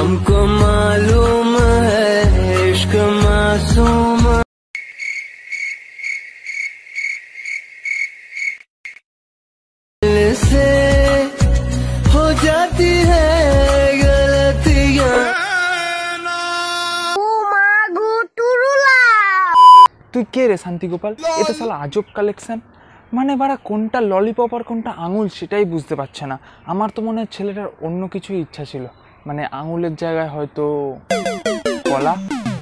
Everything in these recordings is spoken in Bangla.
हमको मालूम है इश्क मासूम से हो जाती है गलतियां। তুই কে রে শান্তি গোপাল? এটা শালা আজব কালেকশন। মানে বাড়া কোনটা ললিপপ আর কোনটা আঙুল সেটাই বুঝতে পারছে না। আমার তো মনে হয় ছেলেটার অন্য কিছুই ইচ্ছা ছিল, মানে আঙুলের জায়গায় হয়তো কলা।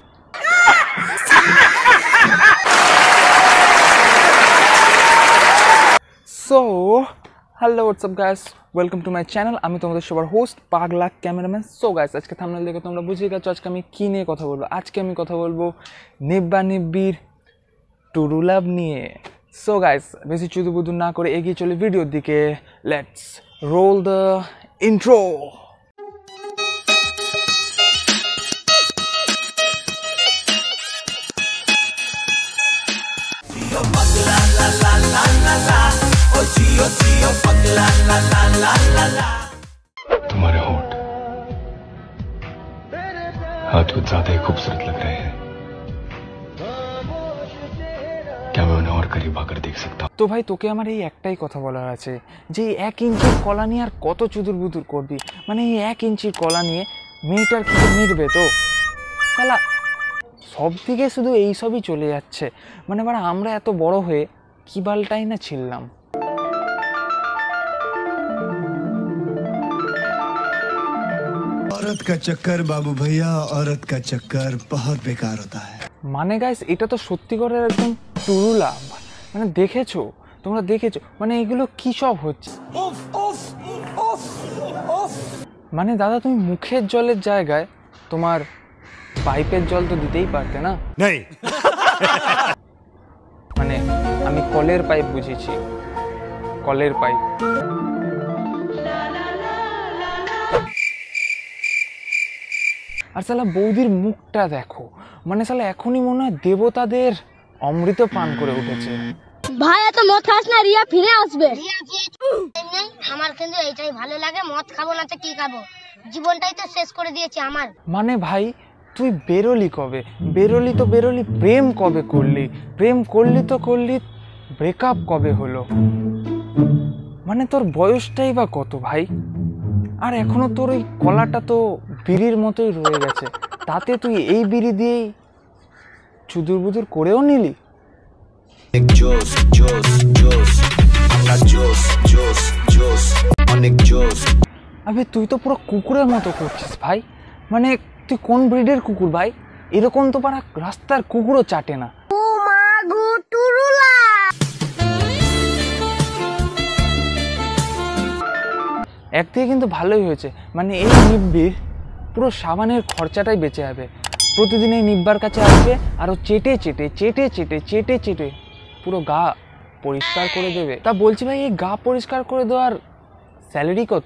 So hello WhatsApp guys, welcome to my channel. আমি তোমাদের সবার হোস্ট পাগলা ক্যামেরাম্যান। সো গাইস, আজকে থাম্বনেল দেখে তোমরা বুঝে গেছো আজকে আমি কী নিয়ে কথা বলবো। আজকে আমি কথা বলবো নিব্বা নিব্বির টুরু লাভ নিয়ে। সো গাইস, বেশি চুদুবুদু না করে এগিয়ে চলে ভিডিওর দিকে। Let's roll the intro. तुम्हारे होंठ आज कुछ ज्यादा ही खूबसूरत लग रहे हैं। क्या मैं उन्हें और करीब आकर देख सकता हूँ? তো ভাই, তোকে আমার এই একটাই কথা বলার আছে যে এই 1 ইঞ্চির কলা নিয়ে আর কত চুদুর বুদুর করবি? মানে এই 1 ইঞ্চির কলা নিয়ে মেয়েটার কি মিটবে? তো শালা সব দিকে শুধু এইসবই চলে যাচ্ছে। মানে বাড়া আমরা এত বড় হয়ে কি বালটাই না ছিলাম। औरत का चक्कर बाबू भैया, औरत का चक्कर बहुत बेकार होता है। মানে গাইস, এটা তো সত্যি করে একদম টুরু লাভ। মানে দেখেছো, তোমরা দেখেছো, মানে এগুলো কি সব হচ্ছে? মানে দাদা, তুমি মুখের জলের জায়গায় তোমার পাইপের জল তো দিতেই পারতে না? মানে আমি কলের পাইপ বুঝেছি, কলের পাইপ। আর শালা বৌদির মুখটা দেখো, মানে শালা এখনই মনে হয় দেবতাদের অমৃত পান করে উঠেছে। ভাই এত মদ খাস না, রিয়া ফিরে আসবে। আমার কিন্তু এইটাই ভালো লাগে, মদ খাবো না তো কি খাবো, জীবনটাই তো শেষ করে দিয়েছে আমার। মানে ভাই, তুই বেরোলি কবে? বেরোলি তো বেরোলি, প্রেম কবে করলি? প্রেম করলি তো করলি, ব্রেকআপ কবে হলো? মানে তোর বয়সটাই বা কত ভাই? আর এখনো তোর ওই কলাটা তো বিড়ির মতোই রয়ে গেছে, তাতে তুই এই বিড়ি দিয়েই চুদুর বুদুর করেও নিলি। আবে তুই তো পুরো কুকুরের মতো করছিস ভাই। মানে তুই কোন ব্রিডের কুকুর ভাই? এরকম তো পারা রাস্তার কুকুরও চাটে না। একদিকে কিন্তু ভালোই হয়েছে, মানে এই নিব্বির পুরো সাবানের খরচাটাই বেঁচে যাবে। প্রতিদিন এই নিব্বার কাছে আসবে আর ও চেটে চেটে চেটে চেটে চেটে চেটে পুরো গা পরিষ্কার করে দেবে। তা বলছি ভাই, এই গা পরিষ্কার করে দেওয়ার স্যালারি কত?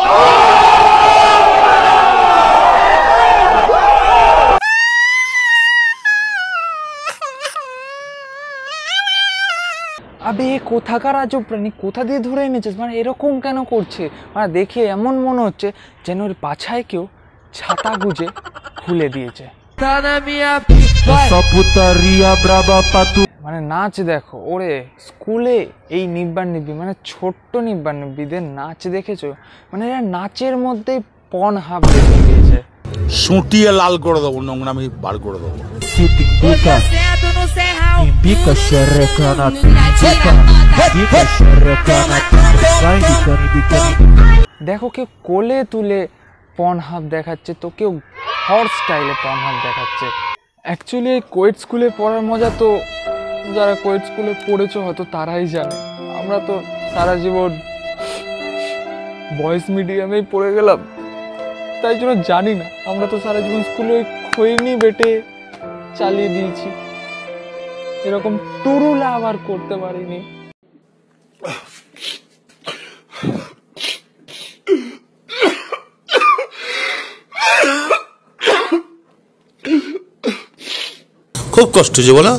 আবে কোথাকার আজব প্রাণী, কোথা দিয়ে ধরে এনেছিস? মানে এরকম কেন করছে? মানে দেখে এমন মনে হচ্ছে যেন ওর পাছায় কেউ ছাতা গুজে খুলে দিয়েছে। মানে নাচ দেখো ওরে, স্কুলে এই নিব্বা নিব্বি মানে ছোট্ট নিব্বা নিব্বিদের নাচ দেখেছো? মানে এরা নাচের মধ্যেই পন হাফ দেখে দিয়েছে। সুটিয়ে লাল করে দেবো, নোংরামি বার করে দেবো। দেখো, কেউ কোলে তুলে পন হাফ দেখাচ্ছে, তো কেউ হর্স স্টাইলে পন হাফ দেখাচ্ছে। অ্যাকচুয়ালি এই কোয়েট স্কুলে পড়ার মজা তো যারা কোয়েট স্কুলে পড়েছো হয়তো তারাই জানে। আমরা তো সারা জীবন বয়েজ মিডিয়ামেই পড়ে গেলাম, তাই জন্য জানি না। আমরা তো সারা জীবন স্কুলে খৈনি বেটে চালিয়ে দিয়েছি, এরকম টুরু লাভ আর করতে পারিনি। খুব কষ্ট যে বলো।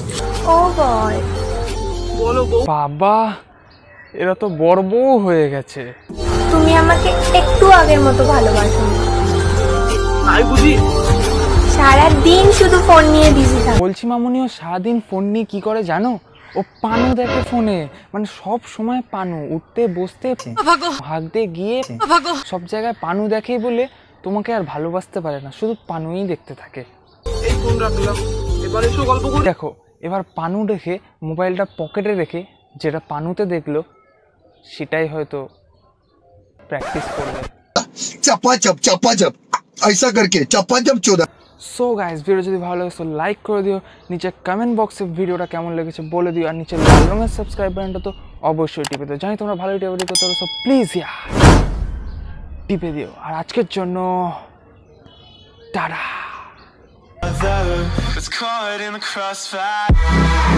বাবা, এরা তো বড় বউ হয়ে গেছে। তুমি আমাকে একটু আগের মতো ভালোবাসো। তাই বুঝি সারা দিন শুধু ফোন নিয়ে বিজি থাকে। বলছি মামুনি, ও সারাদিন ফোন নিয়ে কি করে জানো? ও পানু দেখে ফোনে, মানে সব সময় পানু, উঠতে বসতে ভাগতে গিয়ে সব জায়গায় পানু দেখেই বলে তোমাকে আর ভালোবাসতে পারে না, শুধু পানুই দেখতে থাকে। এই ফোন রাখলাম, এবার এসো গল্প করি। দেখো এবার পানু দেখে মোবাইলটা পকেটে রেখে যেটা পানুতে দেখলো সেটাই হয়তো প্র্যাকটিস করবে। चपाचप ऐसा करके चपाचप चोदा। সো গাইস, ভিডিও যদি ভালো লাগে তো লাইক করে দিও, নিচে কমেন্ট বক্সে ভিডিওটা কেমন লেগেছে বলে দিও, আর নিচে লাল রঙের সাবস্ক্রাইব বাটনটা তো অবশ্যই টিপে দিও। জানি তোমরা ভালো ভিডিও করতে পারো, সো প্লিজ টিপে দিও। আর আজকের জন্য tata. It's caught in the crossfire.